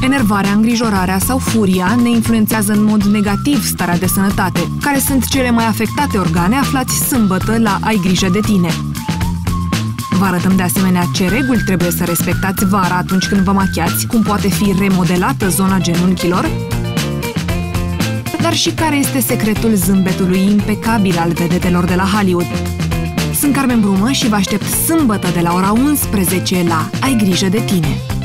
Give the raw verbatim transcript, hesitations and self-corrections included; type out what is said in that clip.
Enervarea, îngrijorarea sau furia ne influențează în mod negativ starea de sănătate, care sunt cele mai afectate organe aflați sâmbătă la Ai grijă de tine. Vă arătăm de asemenea ce reguli trebuie să respectați vara atunci când vă machiați, cum poate fi remodelată zona genunchilor, dar și care este secretul zâmbetului impecabil al vedetelor de la Hollywood. Sunt Carmen Brumă și vă aștept sâmbătă de la ora unsprezece la Ai grijă de tine.